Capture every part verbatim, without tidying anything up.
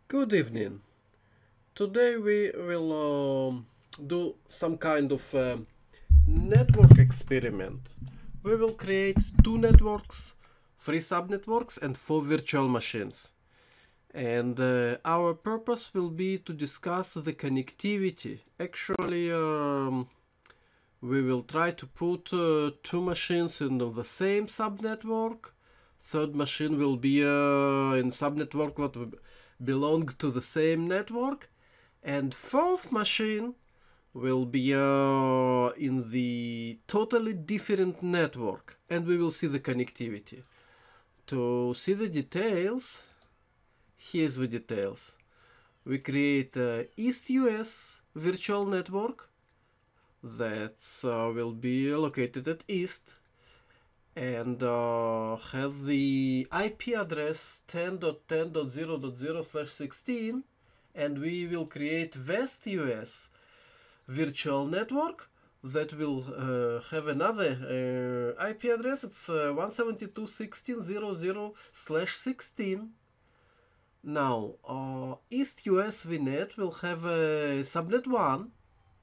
Good evening. Today we will um, do some kind of uh, network experiment. We will create two networks, three subnetworks and four virtual machines. And uh, our purpose will be to discuss the connectivity. Actually, um, we will try to put uh, two machines in the same subnetwork. Third machine will be uh, in subnetwork that belong to the same network. And fourth machine will be uh, in the totally different network, and we will see the connectivity. To see the details, here's the details. We create a East U S virtual network that uh, will be located at East and uh, have the I P address ten dot ten dot zero dot zero slash sixteen, and we will create West U S virtual network that will uh, have another uh, I P address. It's uh, one seventy-two dot sixteen dot zero dot zero slash sixteen. Now, uh, East U S V net will have a subnet one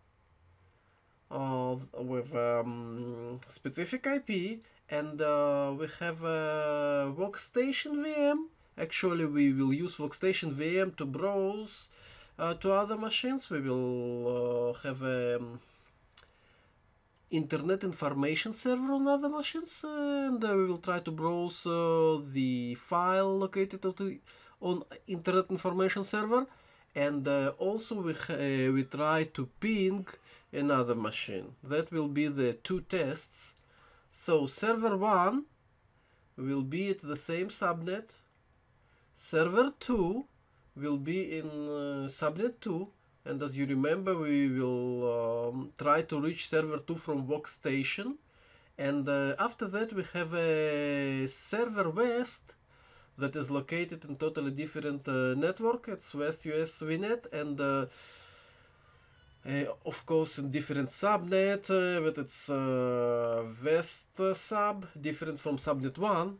uh, with um, specific I P, and uh, we have a workstation V M. Actually, we will use workstation V M to browse uh, to other machines. We will uh, have a um, internet information server on other machines, and uh, we will try to browse uh, the file located on internet information server. And uh, also we, uh, we try to ping another machine. That will be the two tests. So server one will be at the same subnet. Server two will be in uh, subnet two. And as you remember, we will um, try to reach server two from workstation. And uh, after that we have a server west that is located in totally different uh, network. It's West U S V net, and uh, uh, of course in different subnet, uh, but it's uh, West uh, sub, different from subnet one.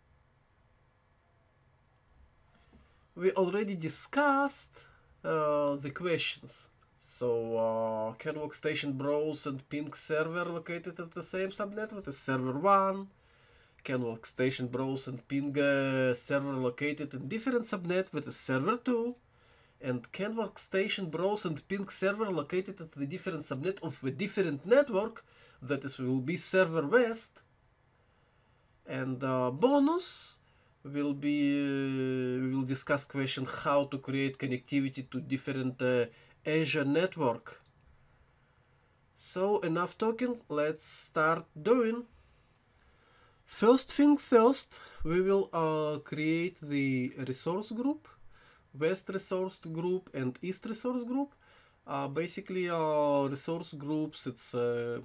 We already discussed uh, the questions. So uh, can workstation browse and ping server located at the same subnet with the server one? Can workstation browse and ping a server located in different subnet with a server two? And can workstation browse and ping server located at the different subnet of a different network, that is will be server west? And uh, bonus will be uh, we will discuss question how to create connectivity to different uh, Azure network. So enough talking, let's start doing. First thing first, we will uh, create the resource group, West resource group and East resource group. Uh, basically, uh, resource groups, it's uh,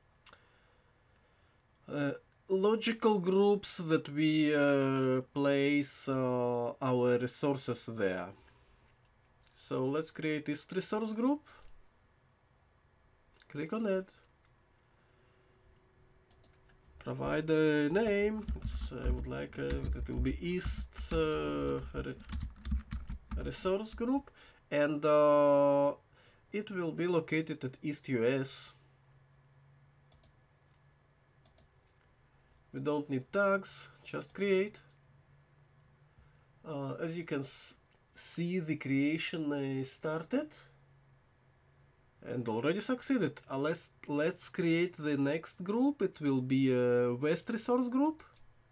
uh, logical groups that we uh, place uh, our resources there. So let's create East resource group. Click on it. Provide a name. It's, I would like uh, it will be East uh, re resource group, and uh, it will be located at East U S. We don't need tags, just create. Uh, as you can s see, the creation uh, started and already succeeded. Uh, let's, let's create the next group. It will be a West resource group.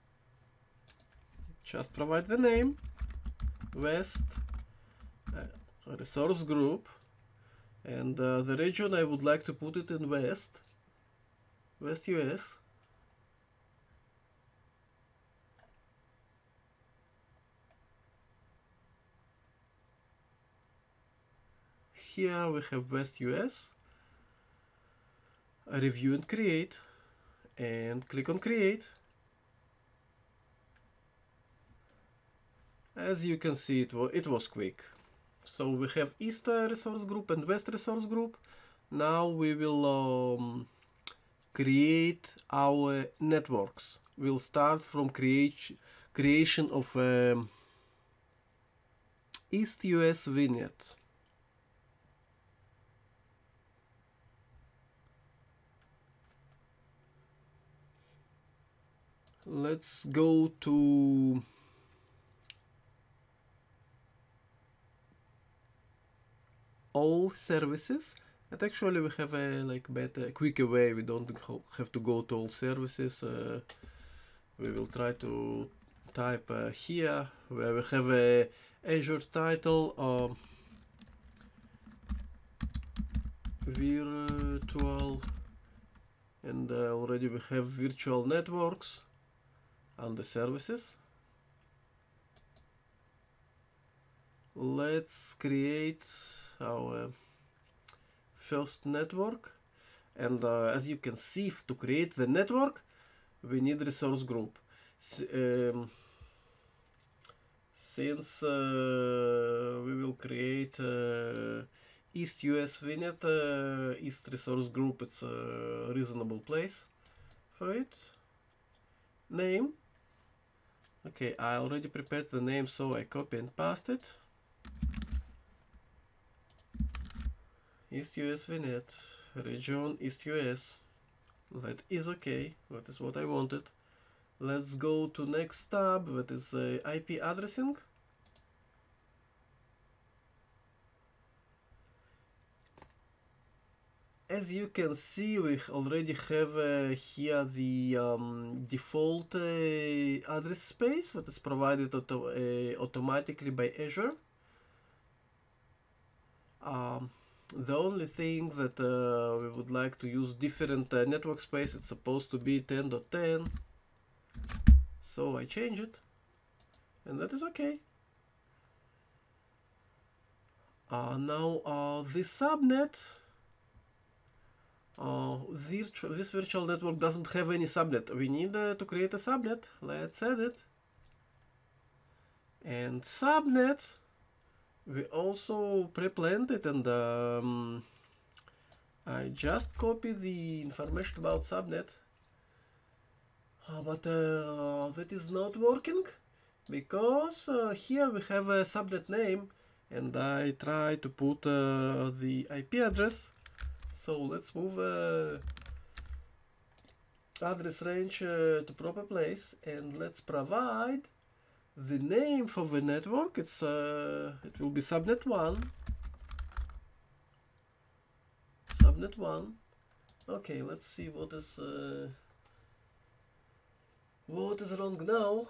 Just provide the name, West uh, resource group, and uh, the region I would like to put it in West, West U S. Here we have West U S. Review and create, and click on create. As you can see, it, it was quick. So we have East resource group and West resource group. Now we will um, create our networks. We'll start from create, creation of um, East U S V net. Let's go to all services, and actually we have a like better, quicker way. We don't have to go to all services. Uh, we will try to type uh, here where we have a Azure title, um, virtual, and uh, already we have virtual networks and the services. Let's create our first network, and uh, as you can see, to create the network we need resource group. S um, since uh, we will create uh, East U S V net, uh, East resource group, it's a reasonable place for it. Name. Okay, I already prepared the name, so I copy and paste it. East U S V net, region East U S. That is okay, that is what I wanted. Let's go to next tab, that is uh, I P addressing. As you can see, we already have uh, here the um, default uh, address space that is provided auto uh, automatically by Azure. Um, the only thing that uh, we would like to use different uh, network space, it's supposed to be ten dot ten, so I change it, and that is okay. Uh, now uh, the subnet, uh, virtual, this virtual network doesn't have any subnet. We need uh, to create a subnet. Let's add it. And subnet, we also pre-planned it, and um, I just copy the information about subnet, uh, but uh, that is not working because uh, here we have a subnet name, and I try to put uh, the I P address. So let's move uh, address range uh, to proper place, and let's provide the name for the network. It's uh, it will be subnet one. Subnet one. Okay, let's see what is uh, what is wrong now.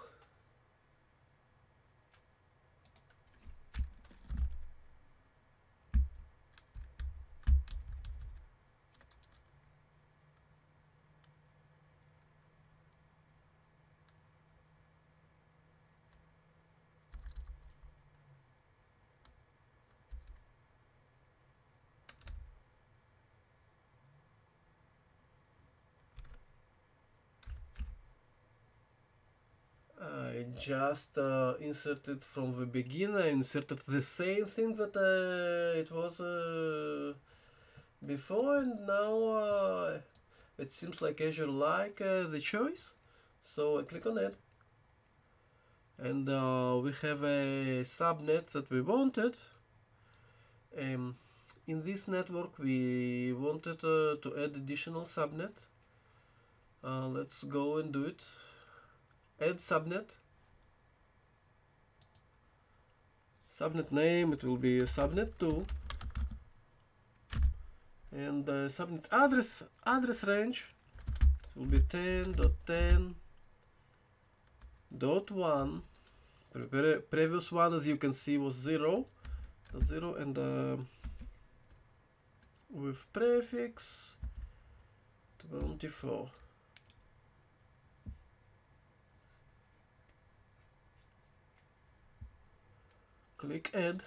I just uh, inserted from the beginning. I inserted the same thing that uh, it was uh, before, and now uh, it seems like Azure like uh, the choice. So I click on it, and uh, we have a subnet that we wanted. Um, in this network we wanted uh, to add additional subnet. Uh, let's go and do it. Add subnet. Subnet name, it will be subnet two. And uh, subnet address address range, it will be ten dot ten dot one. Pre previous one, as you can see, was zero dot zero, and uh, with prefix twenty-four. Click add.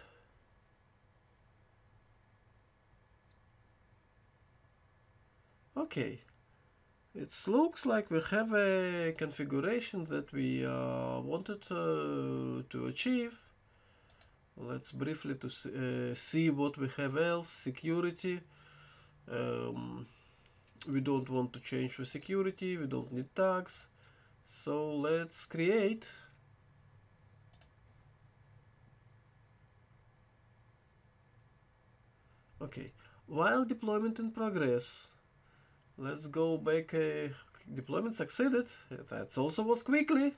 Okay, it looks like we have a configuration that we uh, wanted uh, to achieve. Let's briefly to uh, see what we have else. Security. Um, we don't want to change the security. We don't need tags. So let's create Okay, while deployment in progress, let's go back. Uh, deployment succeeded. That also was quickly.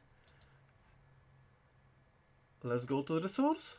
Let's go to resource.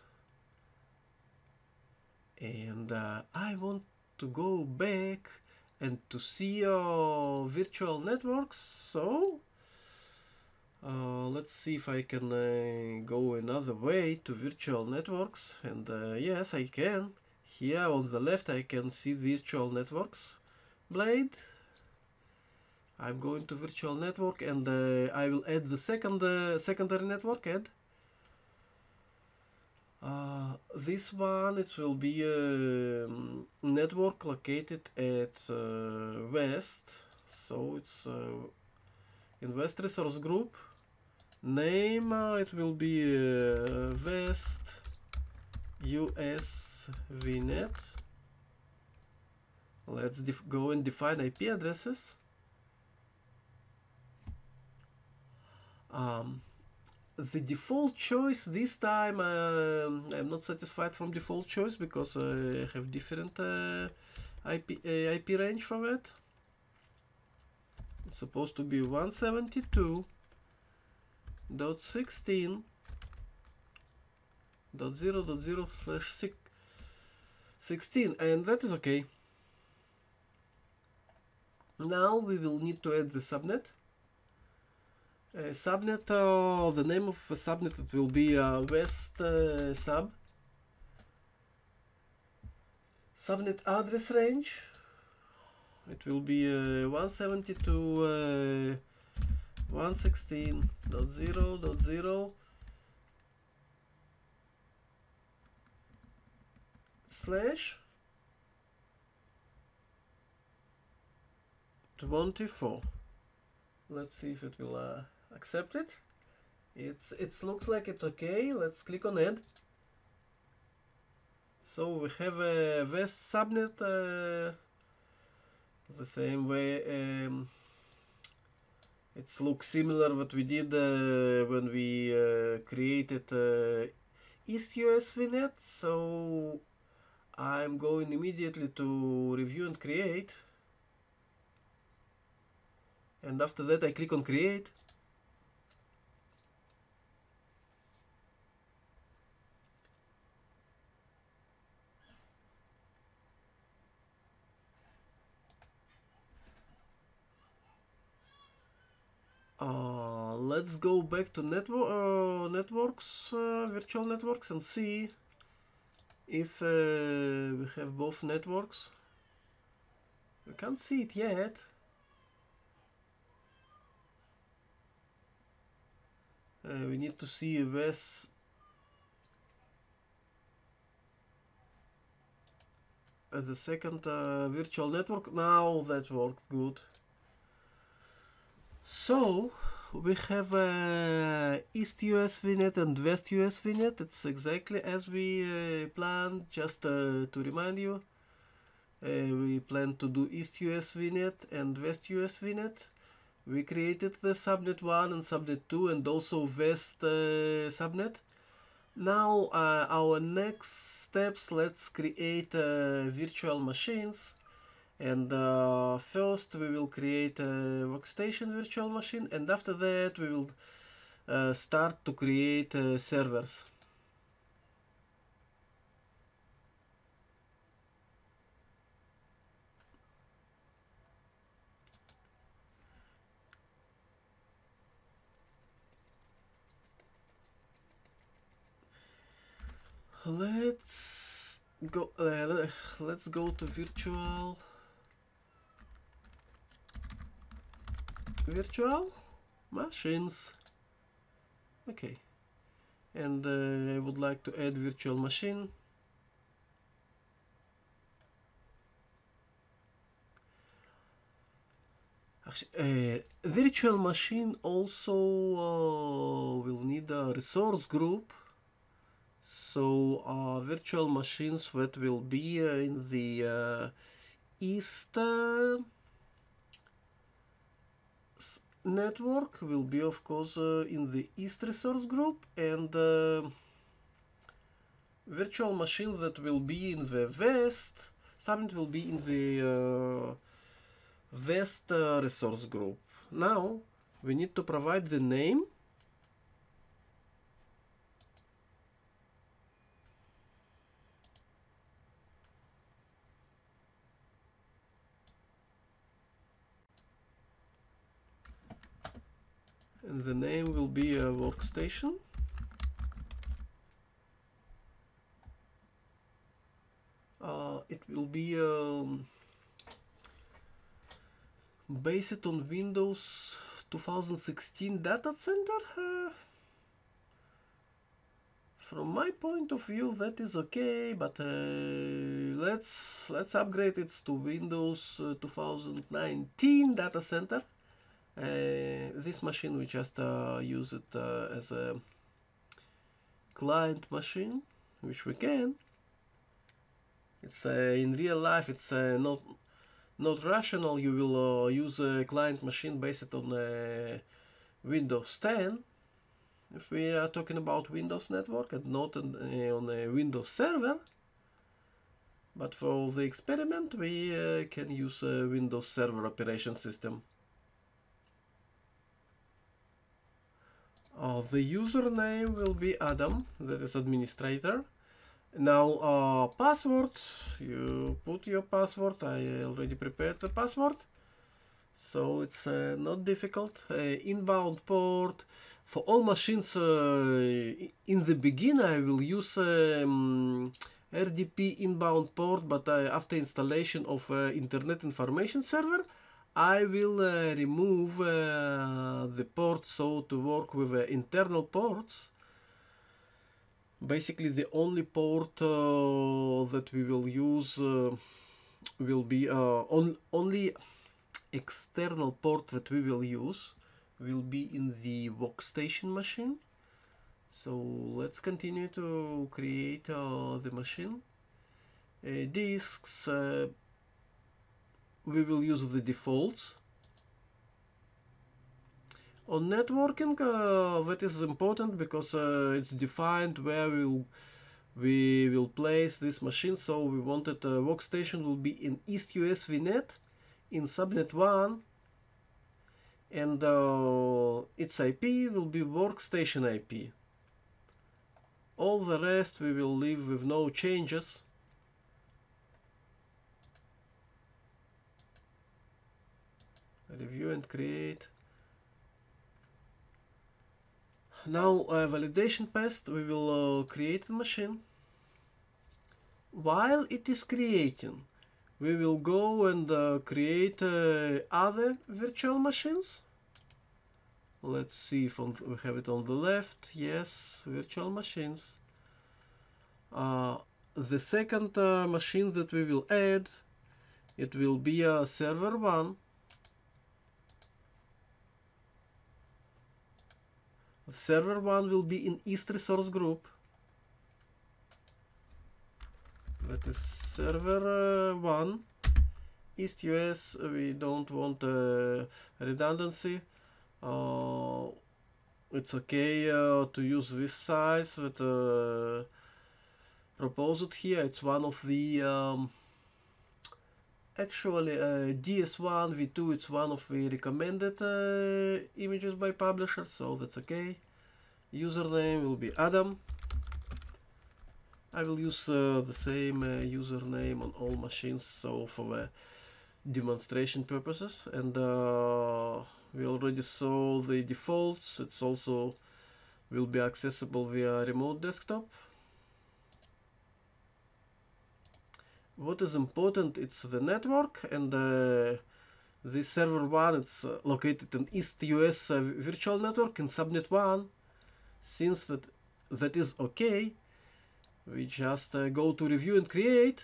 And uh, I want to go back and to see uh, virtual networks. So uh, let's see if I can uh, go another way to virtual networks. And uh, yes, I can. Here on the left I can see virtual networks blade. I'm going to virtual network, and uh, I will add the second uh, secondary network. Add uh, this one. It will be a um, network located at uh, west, so it's uh, in west resource group. Name uh, it will be uh, west U S V net. Let's go and define I P addresses. Um, the default choice this time, uh, I'm not satisfied from default choice because I have different uh, I P, uh, I P range from it. It's supposed to be one seventy-two dot sixteen dot zero dot zero slash sixteen, and that is okay. Now we will need to add the subnet. Uh, subnet, uh, the name of the subnet, it will be uh, west uh, sub. Subnet address range, it will be uh, one seventy-two dot one sixteen dot zero dot zero slash twenty-four. Let's see if it will uh, accept it. It's it looks like it's okay. Let's click on add. So we have a west subnet uh, the same way. Um, it looks similar what we did uh, when we uh, created uh, East U S V net. So I'm going immediately to review and create. And after that I click on create. Uh, let's go back to network uh, networks, uh, virtual networks, and see if uh, we have both networks. We can't see it yet. Uh, we need to see west as the second uh, virtual network. Now that worked good. So we have uh, East U S V net and West U S V net. It's exactly as we uh, planned. Just uh, to remind you, uh, we plan to do East U S V net and West U S V net. We created the subnet one and subnet two and also West uh, subnet. Now uh, our next steps, let's create uh, virtual machines. And uh, first we will create a workstation virtual machine, and after that we will uh, start to create uh, servers. Let's go. Uh, let's go to virtual. Virtual machines. Okay, and uh, I would like to add virtual machine. Actually, uh, virtual machine also uh, will need a resource group. So uh, virtual machines that will be uh, in the uh, east uh, network will be of course uh, in the east resource group, and uh, virtual machines that will be in the west Subnet will be in the uh, West uh, resource group. Now we need to provide the name. And the name will be a workstation. Uh, it will be um, based on Windows two thousand sixteen data center. Uh, from my point of view, that is okay, but uh, let's let's upgrade it to Windows uh, two thousand nineteen data center. Uh, this machine we just uh, use it uh, as a client machine, which we can. It's uh, in real life, it's uh, not not rational. You will uh, use a client machine based on uh, Windows ten if we are talking about Windows network, and not on, uh, on a Windows server. But for the experiment, we uh, can use a Windows Server operation system. Uh, the username will be Adam, that is administrator. Now uh, password, you put your password. I already prepared the password, so it's uh, not difficult. Uh, inbound port for all machines. Uh, in the beginning I will use um, R D P inbound port, but uh, after installation of uh, Internet Information Server, I will uh, remove uh, the port, so to work with uh, internal ports. Basically, the only port uh, that we will use uh, will be uh, on, only external port that we will use will be in the workstation machine. So let's continue to create uh, the machine. Uh, disks, uh, we will use the defaults. On networking, uh, that is important because uh, it's defined where we'll, we will place this machine. So we wanted a workstation will be in East U S V net, in subnet one, and uh, its I P will be workstation I P. All the rest we will leave with no changes. Review and create. Now uh, validation test, we will uh, create the machine. While it is creating, we will go and uh, create uh, other virtual machines. Let's see if on, we have it on the left. Yes, virtual machines. Uh, the second uh, machine that we will add, it will be a server one. Server one will be in East resource group. That is server uh, one. East U S, we don't want uh, redundancy. Uh, it's okay uh, to use this size that uh, proposed here. It's one of the um, actually uh, D S one v two, it's one of the recommended uh, images by publishers, so that's okay. Username will be Adam. I will use uh, the same uh, username on all machines, so for the demonstration purposes. And uh, we already saw the defaults. It's also will be accessible via remote desktop. What is important, it's the network, and uh, the server one, it's uh, located in East U S uh, virtual network in subnet one. Since that that is okay, we just uh, go to review and create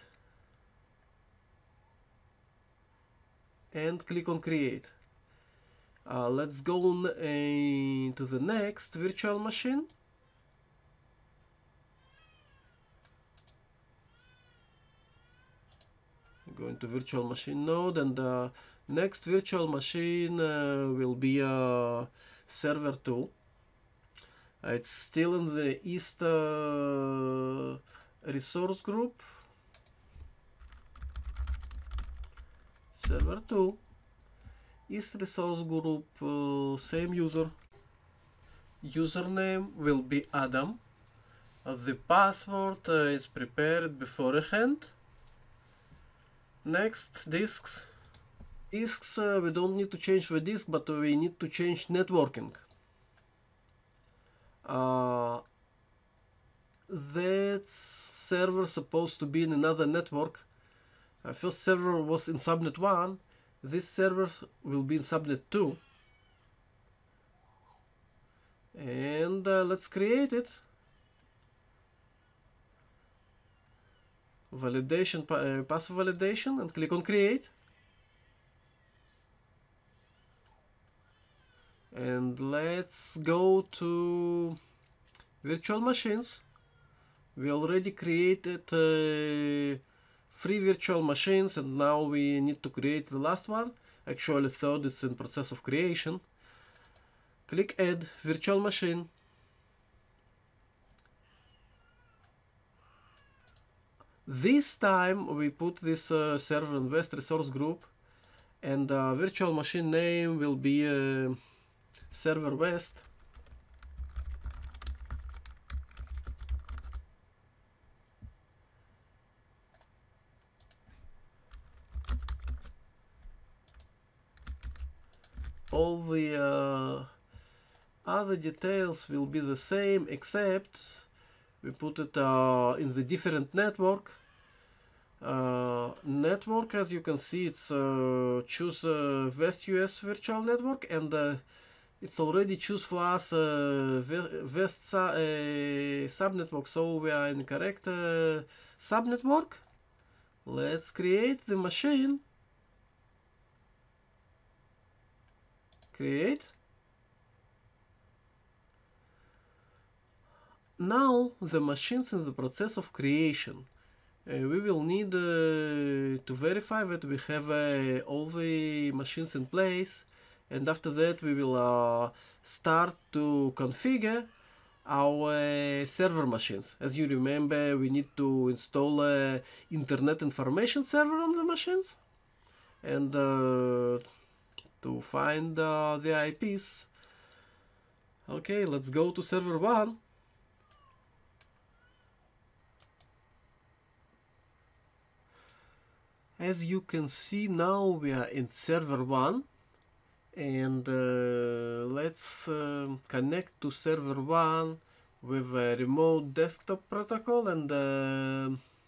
and click on create. Uh, let's go on, uh, to the next virtual machine. Go into virtual machine node, and the uh, next virtual machine uh, will be uh, server two. Uh, it's still in the East uh, resource group. server two, is resource group, uh, same user. Username will be Adam. Uh, the password uh, is prepared beforehand. Next, disks. Disks, uh, we don't need to change the disk, but we need to change networking. Uh, that server supposed to be in another network. Uh, first server was in subnet one. This server will be in subnet two. And uh, let's create it. Validation, uh, passive validation, and click on create. And let's go to virtual machines. We already created uh, three virtual machines, and now we need to create the last one. Actually, third is in process of creation. Click add virtual machine. This time we put this uh, server in West resource group, and uh, virtual machine name will be uh, server West. All the uh, other details will be the same, except we put it uh, in the different network. Uh, network, as you can see, it's uh, choose uh, West U S virtual network, and uh, it's already choose for us uh, West su uh, subnetwork, so we are in correct uh, subnetwork. Let's create the machine. Create. Now the machine's in the process of creation. Uh, we will need uh, to verify that we have uh, all the machines in place, and after that we will uh, start to configure our uh, server machines. As you remember, we need to install uh, Internet Information Server on the machines, and uh, to find uh, the I Ps. Okay, let's go to server one. As you can see, now we are in server one, and uh, let's uh, connect to server one with a remote desktop protocol, and uh,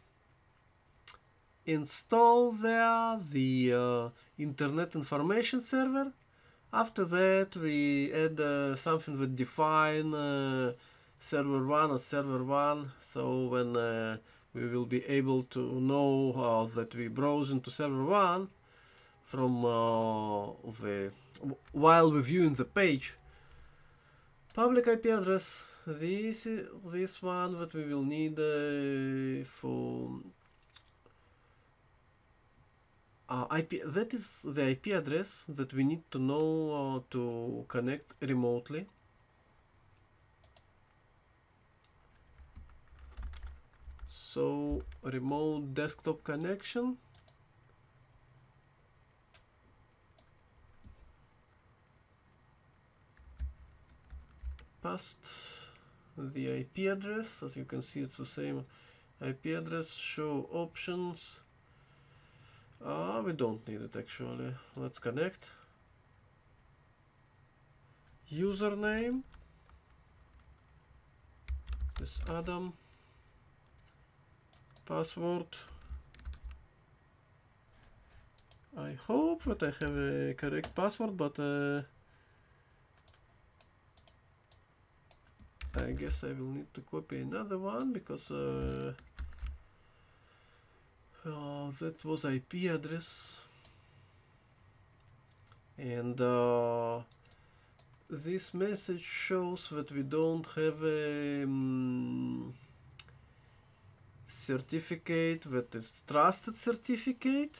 install there the uh, Internet Information Server. After that, we add uh, something that define uh, server one as server one, so when uh, we will be able to know uh, that we browse into server one from uh, the while reviewing the page. Public I P address. This is this one that we will need uh, for uh, I P. That is the I P address that we need to know uh, to connect remotely. So remote desktop connection. Past the I P address. As you can see, it's the same I P address. Show options. Ah, uh, we don't need it actually. Let's connect. Username. This Adam. Password. I hope that I have a correct password, but uh, I guess I will need to copy another one, because uh, uh, that was I P address, and uh, this message shows that we don't have a um, certificate that is trusted certificate,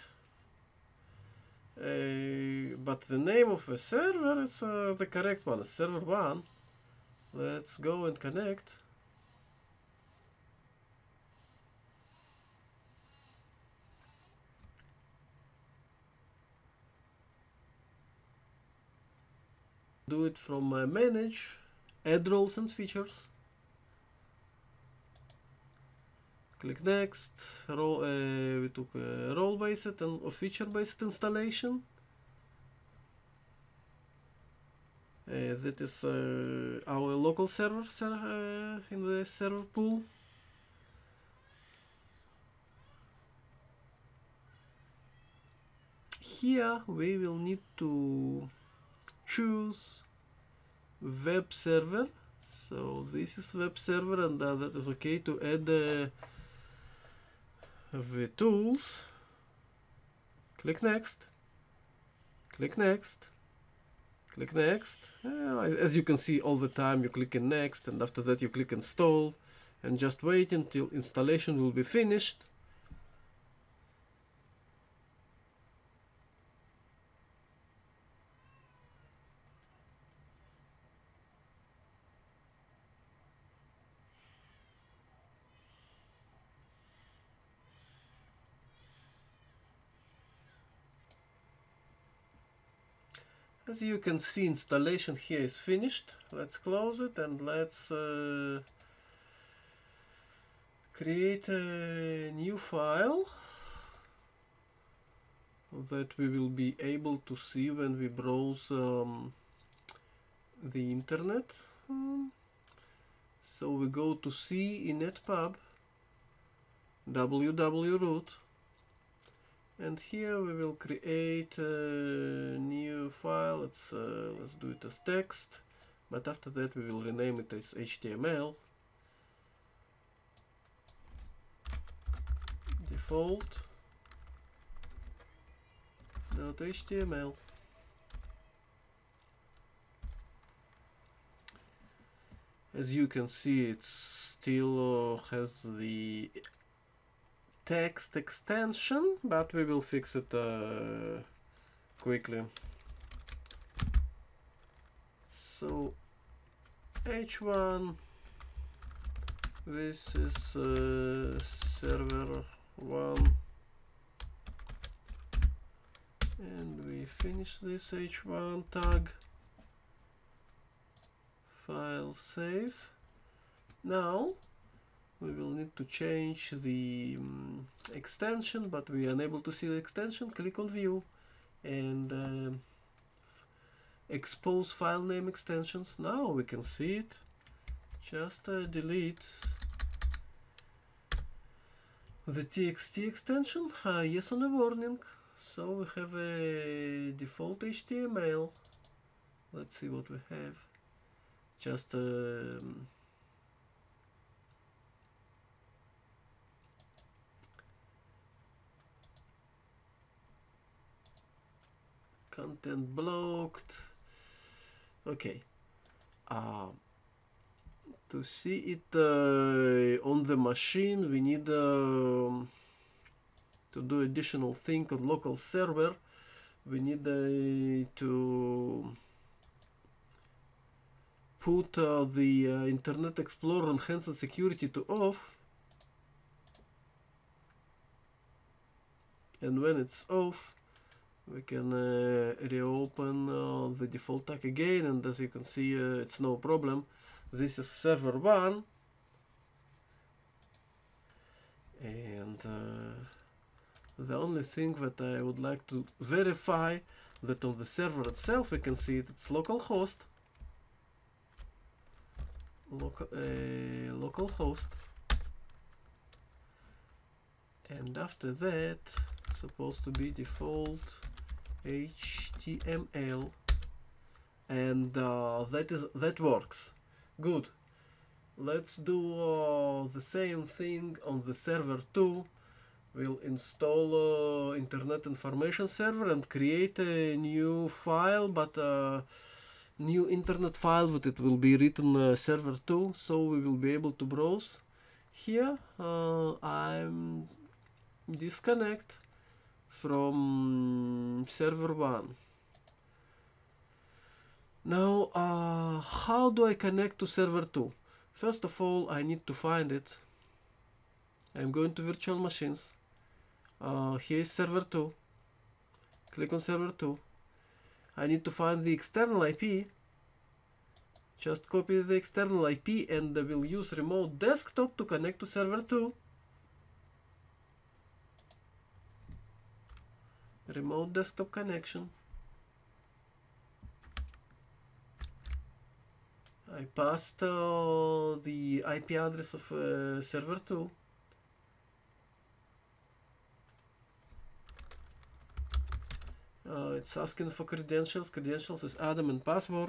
uh, but the name of the server is uh, the correct one, server one. Let's go and connect. do it from uh, manage, add roles and features. Click next. Role, uh, we took a role based and a feature based installation. Uh, that is uh, our local server ser uh, in the server pool. Here we will need to choose web server. So this is web server, and uh, that is okay to add uh, the tools. Click next. Click next. Click next. Uh, as you can see, all the time you click in next, and after that you click install, and just wait until installation will be finished. As you can see, installation here is finished. Let's close it and let's uh, create a new file that we will be able to see when we browse um, the internet. Um, so we go to C in netpub, www root, and here we will create a new file. Let's uh, let's do it as text, but after that we will rename it as H T M L. Default dot H T M L. As you can see, it still uh, has the text extension, but we will fix it uh, quickly. So H one, this is uh, server one, and we finish this H one tag. File save. Now we will need to change the um, extension, but we are unable to see the extension. Click on view and uh, expose file name extensions. Now we can see it. Just uh, delete the T X T extension. Uh, yes on a warning. So we have a default H T M L. Let's see what we have. Just um, content blocked. Okay. Uh, to see it uh, on the machine, we need uh, to do additional thing on local server. We need uh, to put uh, the uh, Internet Explorer Enhanced Security to off, and when it's off we can uh, reopen uh, the default tag again, and as you can see uh, it's no problem. This is server one, and uh, the only thing that I would like to verify that on the server itself we can see it, it's localhost. Local, uh, localhost, and after that it's supposed to be default H T M L, and uh, that is that works good. Let's do uh, the same thing on the server two. We'll install uh, Internet Information Server and create a new file, but uh, new internet file that it will be written uh, server two, so we will be able to browse. Here uh, I'm disconnect from server one. Now uh, how do I connect to server two? First of all, I need to find it. I'm going to virtual machines. Uh, here is server two. Click on server two. I need to find the external I P. Just copy the external I P and we'll use remote desktop to connect to server two. Remote desktop connection. I passed uh, the I P address of uh, server two. Uh, it's asking for credentials. Credentials is Adam and password.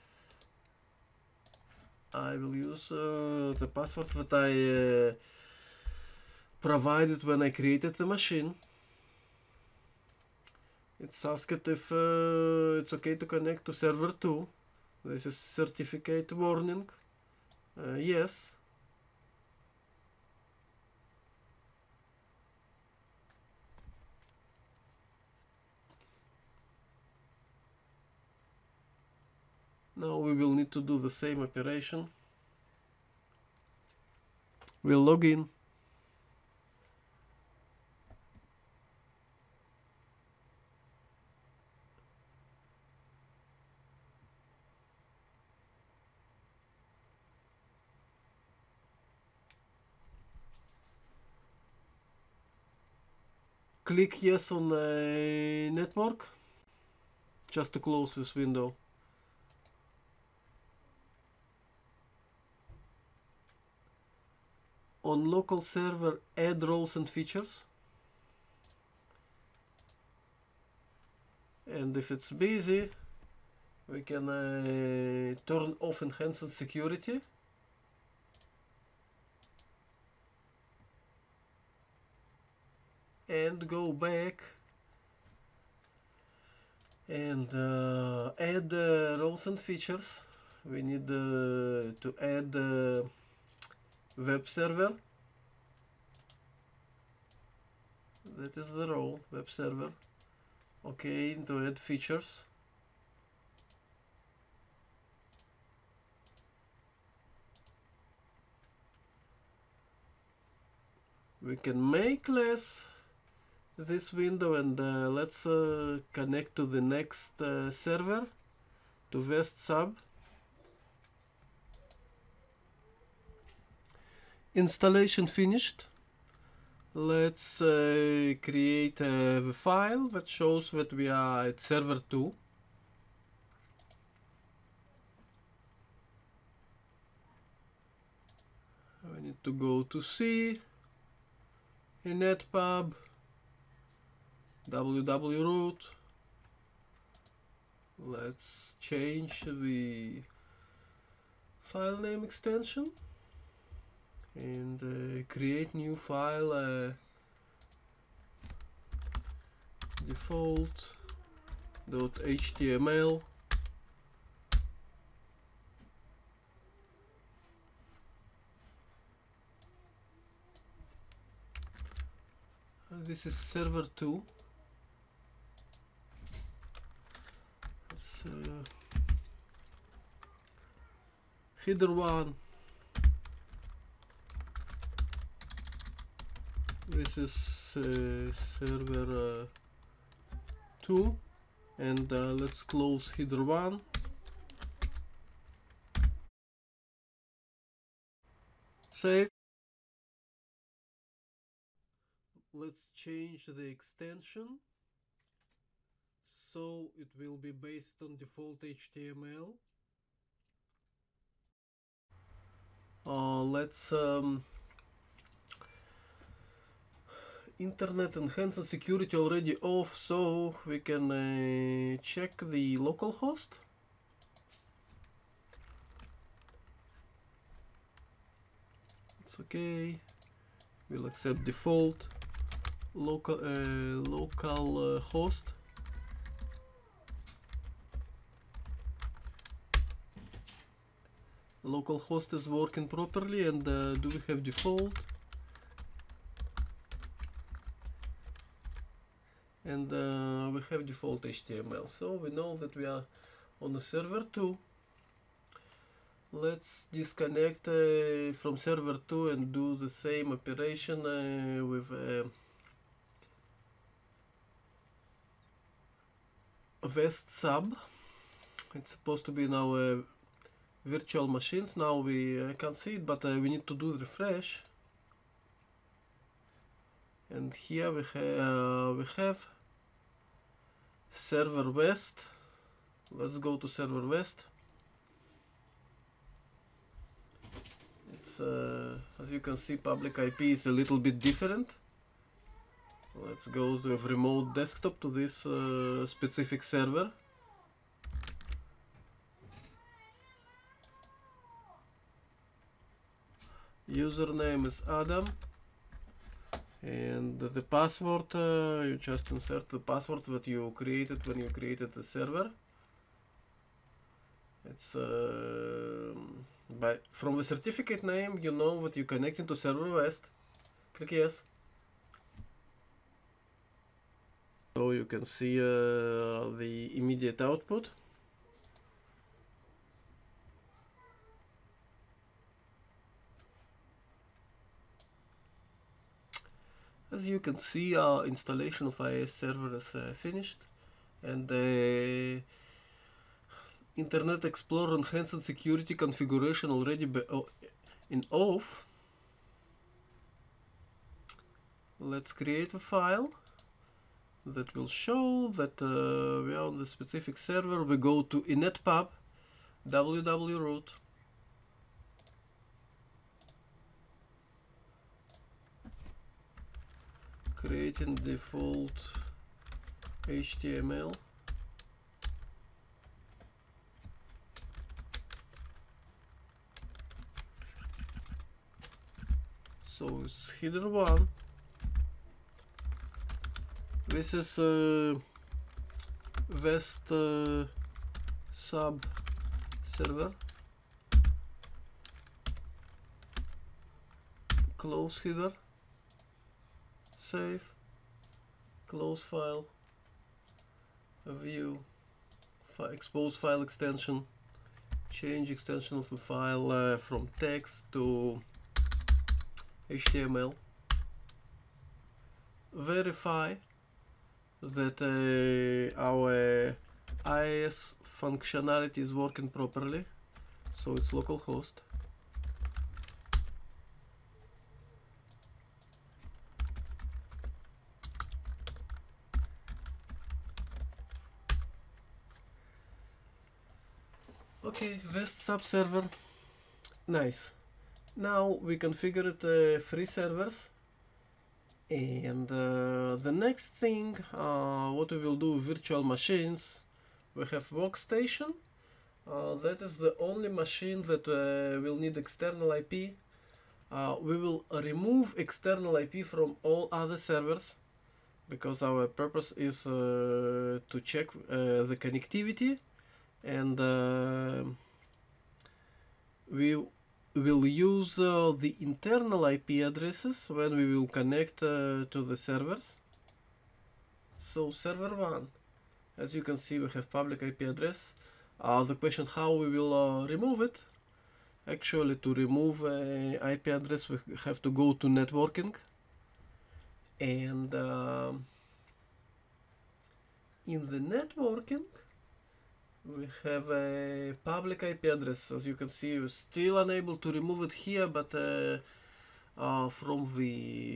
I will use uh, the password that I uh, provided when I created the machine. It's asked if uh, it's okay to connect to server two. This is certificate warning. Uh, yes. Now we will need to do the same operation. We'll log in. Click yes on the network, just to close this window. On local server, add roles and features. And if it's busy, we can uh, turn off enhanced security. And go back and uh, add uh, roles and features. We need uh, to add uh, web server. That is the role, web server. Okay, to add features. We can make less this window and uh, let's uh, connect to the next uh, server, to West Sub. Installation finished. Let's uh, create a file that shows that we are at server two. We need to go to C, in netpub, www root. Let's change the file name extension and uh, create new file, uh, default dot H T M L. This is server two. It's, uh, header one. This is uh, server uh, two, and uh, let's close header one. Save. Let's change the extension so it will be based on default H T M L. Uh, let's um, internet enhanced security already off, so we can uh, check the localhost. It's okay. We'll accept default local uh, local uh, host. Localhost is working properly, and uh, do we have default? And uh, we have default H T M L, so we know that we are on the server two. Let's disconnect uh, from server two and do the same operation uh, with uh, West Sub. It's supposed to be now a virtual machines. Now we uh, can't see it, but uh, we need to do refresh. And here we, ha uh, we have server west. Let's go to server west. It's uh, as you can see, public I P is a little bit different. Let's go to a remote desktop to this uh, specific server. Username is Adam, and the password, uh, you just insert the password that you created when you created the server. It's uh, by from the certificate name you know that you're connecting to server west. Click yes. So you can see uh, the immediate output. As you can see, our installation of I I S server is uh, finished, and the Internet Explorer Enhanced Security configuration already be in off. Let's create a file that will show that uh, we are on the specific server. We go to inetpub www root. Creating default H T M L. So it's header one. This is uh, West uh, sub server. Close header. Save. Close file. View. Fi expose file extension. Change extension of the file uh, from text to H T M L. Verify that uh, our I I S functionality is working properly. So it's localhost. Okay, West subserver. Nice. Now we configured uh, three servers, and uh, the next thing, uh, what we will do with virtual machines, we have workstation. Uh, that is the only machine that uh, will need external I P. Uh, we will remove external I P from all other servers, because our purpose is uh, to check uh, the connectivity, and uh, we will use uh, the internal I P addresses when we will connect uh, to the servers. So server one, as you can see, we have public I P address. Uh, the question how we will uh, remove it. Actually, to remove an I P address, we have to go to networking, and uh, in the networking we have a public I P address. As you can see, we're still unable to remove it here, but uh, uh, from the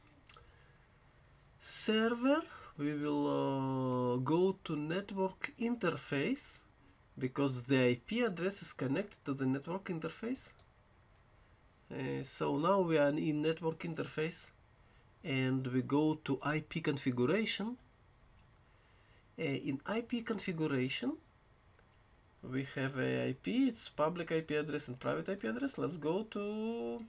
server we will uh, go to network interface, because the I P address is connected to the network interface. Uh, so now we are in network interface, and we go to I P configuration. Uh, in I P configuration we have a I P, it's public I P address and private I P address. Let's go to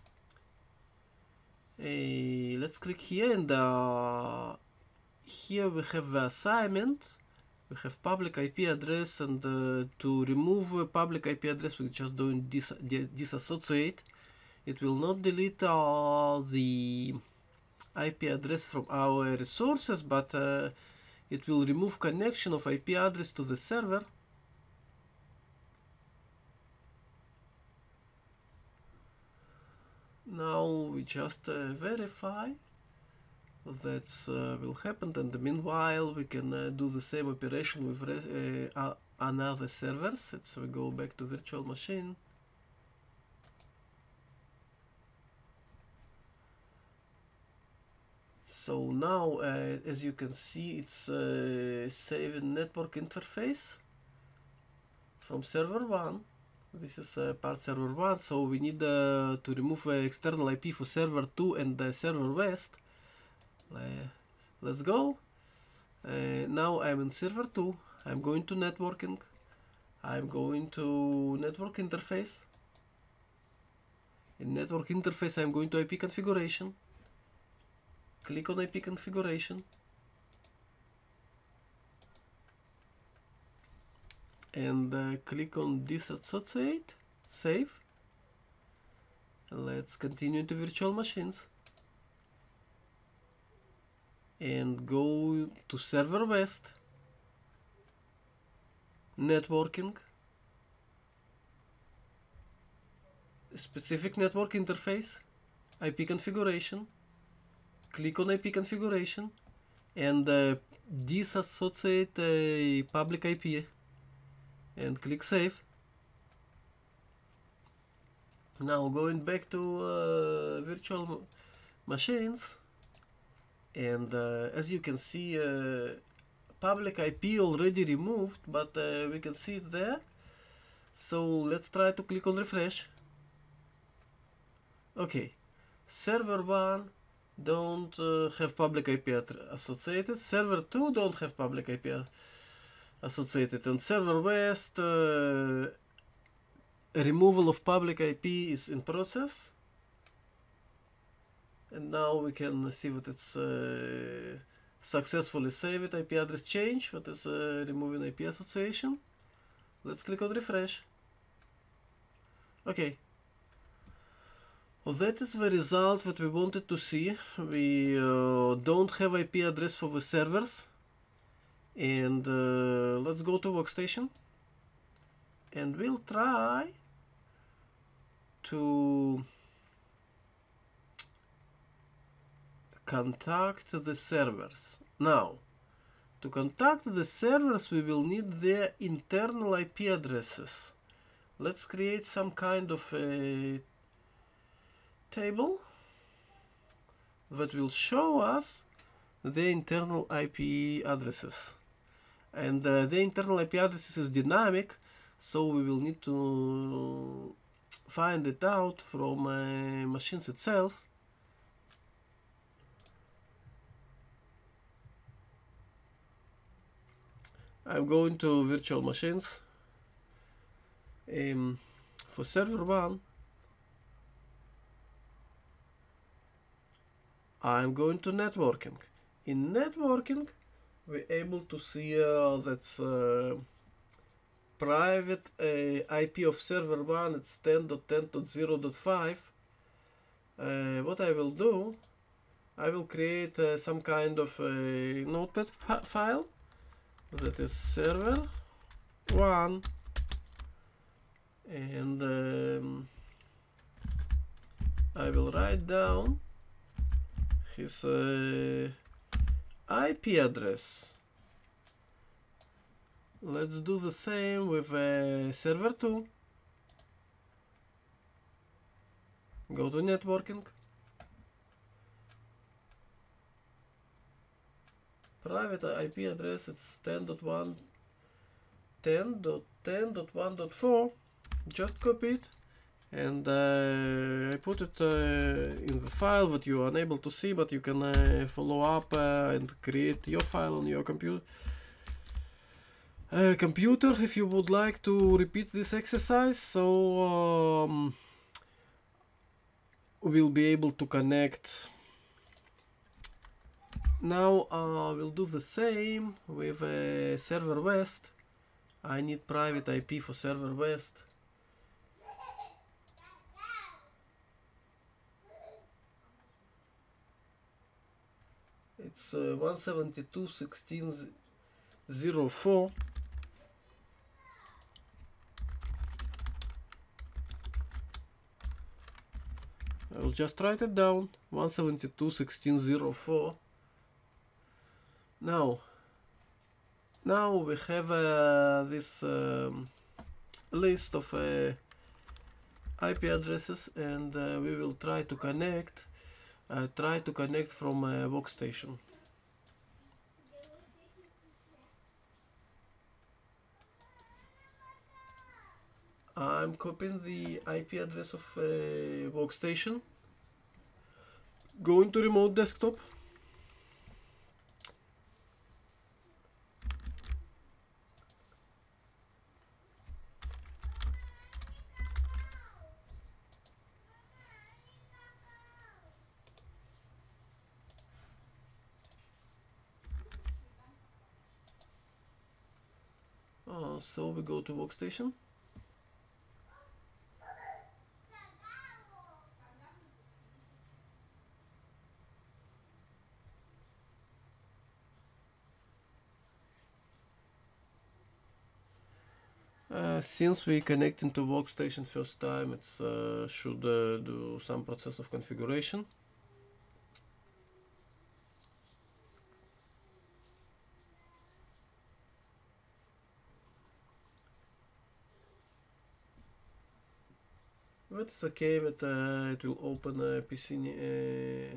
a, let's click here, and uh, here we have the assignment. We have public I P address, and uh, to remove a public I P address we just doing dis disassociate. It will not delete uh, the I P address from our resources, but uh, it will remove connection of I P address to the server. Now we just uh, verify that uh, will happen, and meanwhile we can uh, do the same operation with uh, another servers. Let's we go back to virtual machine. So now, uh, as you can see, it's uh, saving network interface from server one. This is uh, part server one, so we need uh, to remove uh, external I P for server two and uh, server west. Uh, let's go. Uh, now I'm in server two. I'm going to networking. I'm going to network interface. In network interface, I'm going to I P configuration. Click on I P configuration. And uh, click on disassociate, save. And let's continue to virtual machines. And go to server west, networking, specific network interface, I P configuration. Click on I P configuration and uh, disassociate a public I P and click save. Now going back to uh, virtual machines, and uh, as you can see, uh, public I P already removed, but uh, we can see it there. So let's try to click on refresh. Okay, server one don't uh, have public I P associated, server two don't have public I P associated, and server west uh, removal of public I P is in process. And now we can see what it's uh, successfully saved I P address change, what is uh, removing I P association. Let's click on refresh. Okay. Well, that is the result that we wanted to see. We uh, don't have I P address for the servers. And uh, let's go to workstation. And we'll try to contact the servers. Now, to contact the servers, we will need their internal I P addresses. Let's create some kind of a table that will show us the internal I P addresses. And uh, the internal I P addresses is dynamic, so we will need to find it out from uh, machines itself. I'm going to virtual machines. Um, for server one, I'm going to networking. In networking, we're able to see uh, that's uh, private uh, I P of server one. It's ten dot ten dot zero dot five. Uh, what I will do, I will create uh, some kind of a notepad file that is server one, and um, I will write down his uh, I P address. Let's do the same with uh, server two. Go to networking. Private I P address, it's ten dot one, ten dot ten dot one dot four. Just copy it. And uh, I put it uh, in the file that you are unable to see, but you can uh, follow up uh, and create your file on your computer. Uh, computer, if you would like to repeat this exercise, so um, we'll be able to connect. Now uh, we'll do the same with uh, server west. I need private I P for server west. It's uh, one seventy-two dot sixteen dot zero four. I'll just write it down, one seventy-two dot sixteen dot zero four. Now, Now we have uh, this um, list of uh, I P addresses, and uh, we will try to connect uh, try to connect from a workstation. I'm copying the I P address of a workstation, going to remote desktop, uh, so we go to workstation. Uh, since we connect into workstation first time, it uh, should uh, do some process of configuration. But it's okay, but uh, it will open a P C, uh,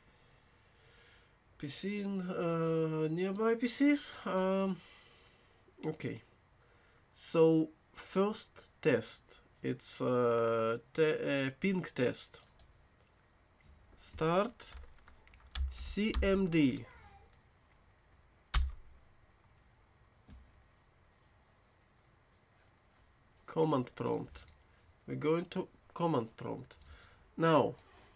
P C in uh, nearby P Cs. Um, okay, so first test, it's uh, te uh, ping test. Start C M D. Command prompt. We're going to command prompt. Now,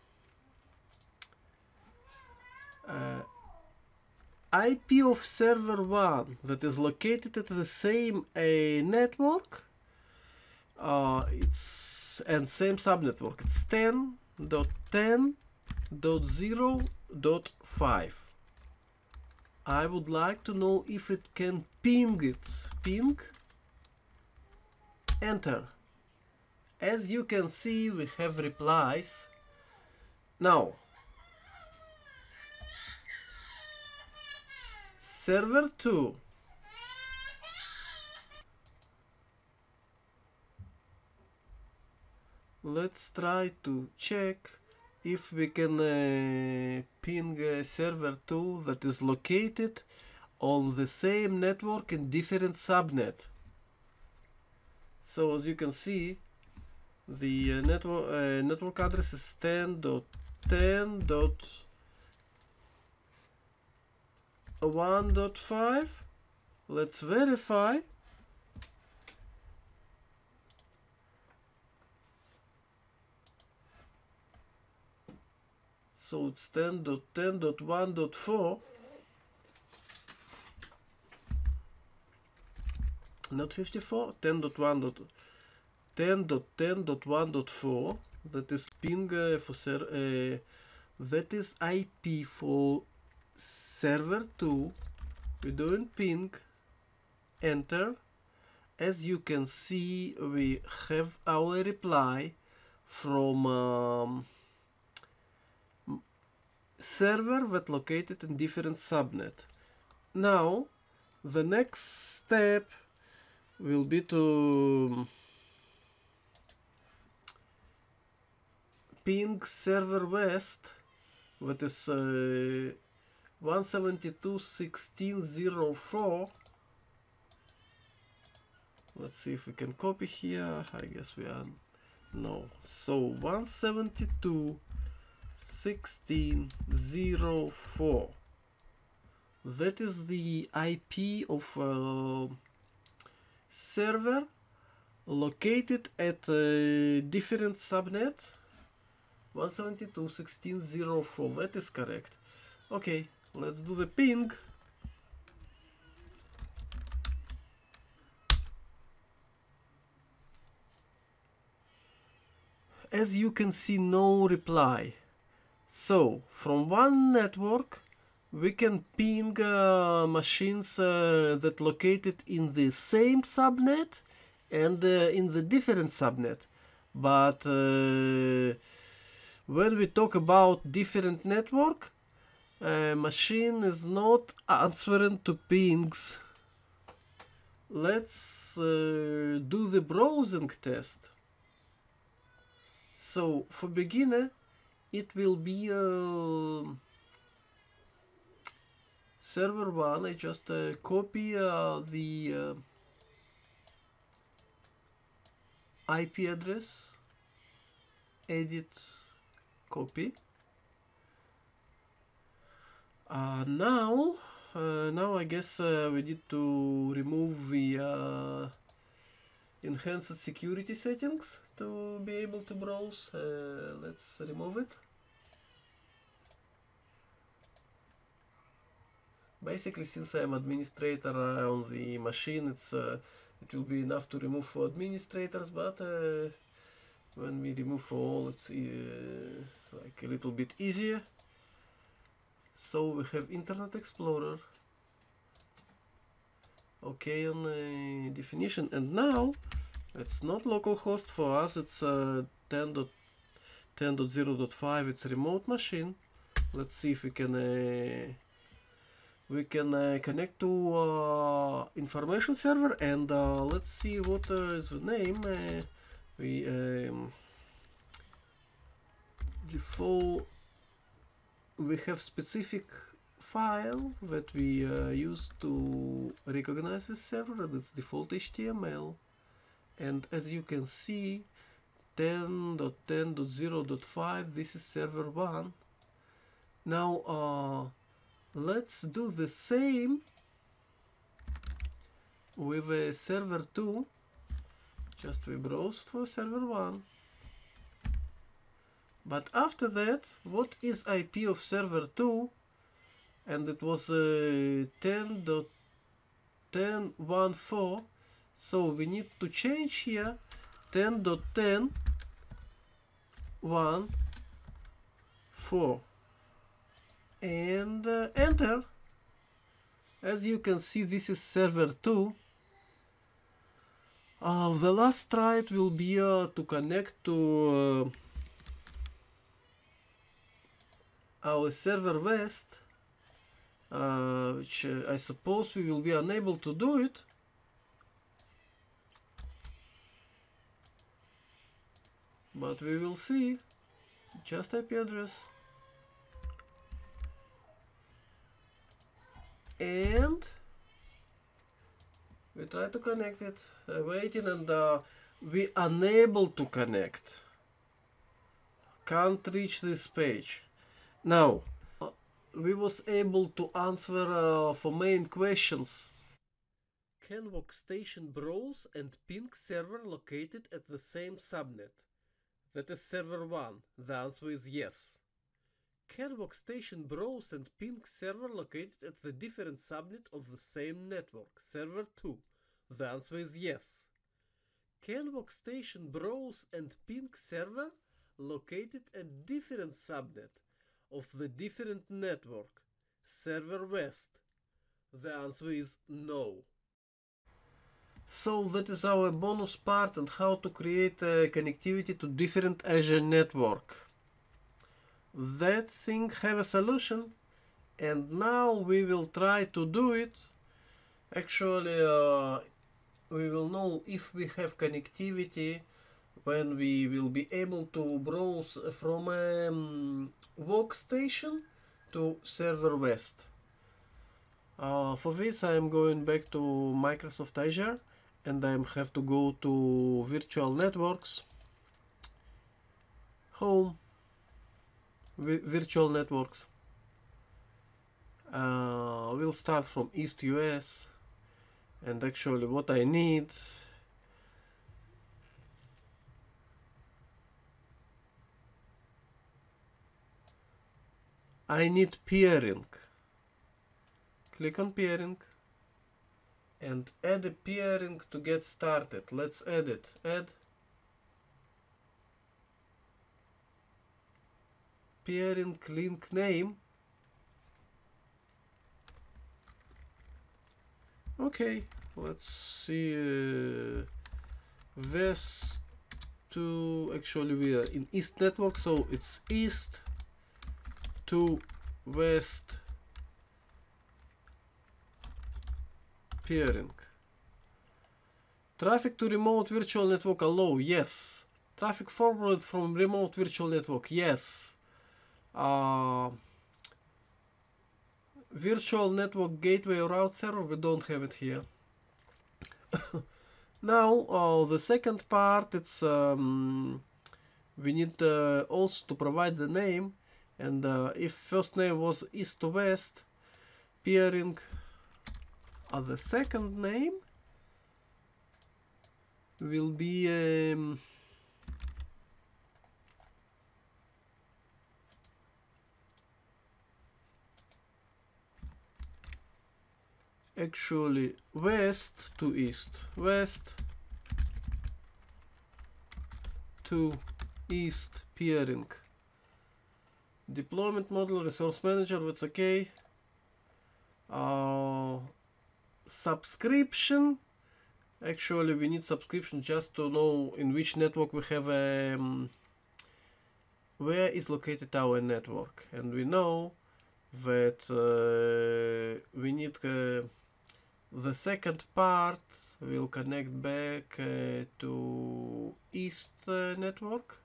uh, I P of server one that is located at the same uh, network, uh, it's and same subnetwork. It's ten dot ten dot zero dot five. I would like to know if it can ping it. Ping. Enter. As you can see, we have replies. Now, server two. Let's try to check if we can uh, ping uh, server two that is located on the same network in different subnet. So as you can see, the uh, network uh, network address is ten dot ten dot one dot five. Let's verify. So it's ten dot ten dot one dot four. Not fifty-four, ten dot one dot ten dot ten dot one dot four. That is ping uh, for ser uh, that is I P for server two. We're doing ping. Enter. As you can see, we have our reply from um, server that located in different subnet. Now, the next step will be to ping server west, that is uh, one seventy-two dot sixteen dot zero four. Let's see if we can copy here. I guess we are no. So one seventy-two dot sixteen dot zero four. That is the I P of uh, server located at a different subnet. one seventy-two dot sixteen dot zero four. That is correct. Okay, let's do the ping. As you can see, no reply. So from one network we can ping uh, machines uh, that located in the same subnet and uh, in the different subnet. But uh, when we talk about different network, uh, machine is not answering to pings. let's uh, do the browsing test. So for beginner, it will be uh, server one. I just uh, copy uh, the uh, I P address, edit, copy. Uh, now, uh, now I guess uh, we need to remove the uh, enhanced security settings to be able to browse. Uh, let's remove it. Basically, since I'm administrator uh, on the machine, it's uh, it will be enough to remove for administrators, but uh, when we remove for all, it's uh, like a little bit easier. So we have Internet Explorer. Okay on uh, definition, and now it's not localhost for us, it's uh, ten dot zero dot five, it's a remote machine. Let's see if we can uh, we can uh, connect to uh, information server, and uh, let's see what uh, is the name. Uh, we um, default we have specific file that we uh, use to recognize this server, and it's default H T M L. And as you can see, ten dot ten dot zero dot five, this is server one. Now uh, let's do the same with uh, server two. Just we browse for server one. But after that, what is I P of server two? And it was uh, ten dot ten dot fourteen. So we need to change here ten dot ten dot fourteen and uh, enter. As you can see, this is server two. Uh, the last try it will be uh, to connect to uh, our server west, uh, which uh, I suppose we will be unable to do it. But we will see. Just I P address. And we try to connect it, uh, waiting, and uh, we unable to connect. Can't reach this page. Now, uh, we was able to answer uh, for main questions. Can workstation browse and ping server located at the same subnet? That is server one. The answer is yes. Can workstation browse and ping server located at the different subnet of the same network? Server two. The answer is yes. Can workstation browse and ping server located at different subnet of the different network? Server west. The answer is no. So that is our bonus part and how to create uh, connectivity to different Azure network. That thing have a solution, and now we will try to do it. Actually, uh, we will know if we have connectivity when we will be able to browse from a um, workstation to server west. Uh, for this I am going back to Microsoft Azure, and I have to go to virtual networks, home, virtual networks. Uh, we'll start from East U S, and actually what I need I need peering. Click on peering and add a peering to get started. Let's add it. Add peering link name. Okay, let's see. Uh, West to actually we are in East network, so it's East to West peering. Traffic to remote virtual network allow, yes. Traffic forwarded from remote virtual network, yes. Uh, virtual network gateway or route server, we don't have it here. Now, uh, the second part, it's um, we need uh, also to provide the name, and uh, if first name was east to west, peering uh, the second name will be um, actually west to east, west to east peering. Deployment model, resource manager, that's okay. Uh, subscription, actually we need subscription just to know in which network we have um, where is located our network, and we know that uh, we need uh, the second part will connect back uh, to east uh, network.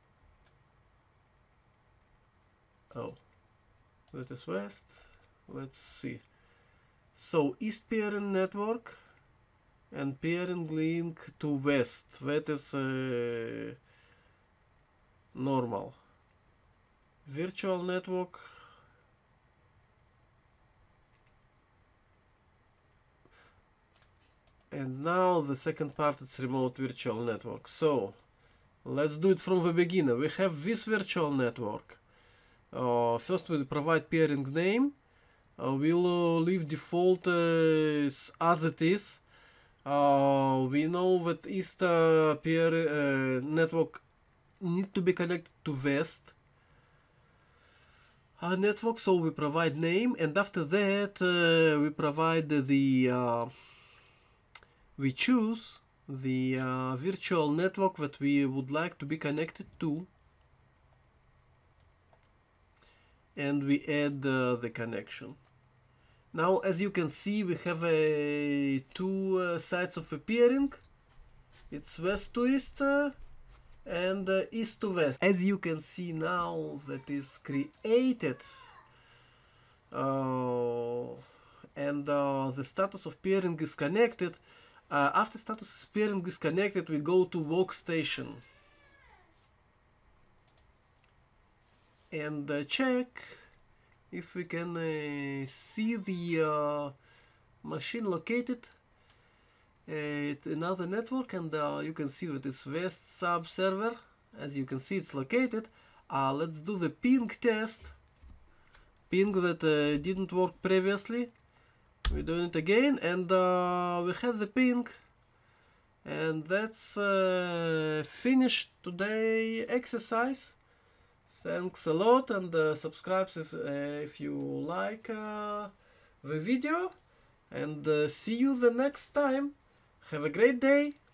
Oh, that is west. Let's see. So east peering network and peering link to west. That is uh, normal. Virtual network. And now the second part is remote virtual network. So let's do it from the beginning. We have this virtual network. Uh, first we provide peering name. Uh, we'll uh, leave default uh, as it is. Uh, we know that east uh, peer uh, network need to be connected to west uh, network, so we provide name, and after that uh, we provide the uh, we choose the uh, virtual network that we would like to be connected to, and we add uh, the connection. Now, as you can see, we have a two uh, sides of a peering. It's west to east uh, and uh, east to west. As you can see now, that is created, uh, and uh, the status of peering is connected. Uh, after status of peering is connected, we go to workstation and uh, check if we can uh, see the uh, machine located at another network, and uh, you can see that it's west sub server. As you can see, it's located. Uh, let's do the ping test. Ping that uh, didn't work previously. We're doing it again, and uh, we have the ping, and that's uh, finished today exercise. Thanks a lot, and uh, subscribe if, uh, if you like uh, the video, and uh, see you the next time. Have a great day.